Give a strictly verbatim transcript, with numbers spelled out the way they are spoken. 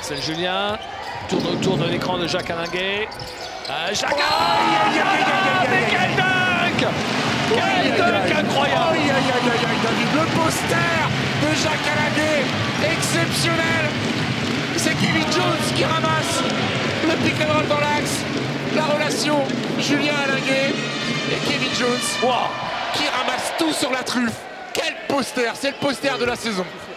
Marcel Julien tourne autour de l'écran de Jacques Alinguet. Euh, Jacques oh, Alinguet, mais quel dunk! Quel dunk incroyable! Aïe, aïe, aïe, aïe, aïe, David, le poster de Jacques Alinguet, exceptionnel. C'est Kevin Jones qui ramasse le pick and roll dans l'axe. La relation Julien Alinguet et Kevin Jones Wow. qui ramasse tout sur la truffe. Quel poster, c'est le poster de la saison.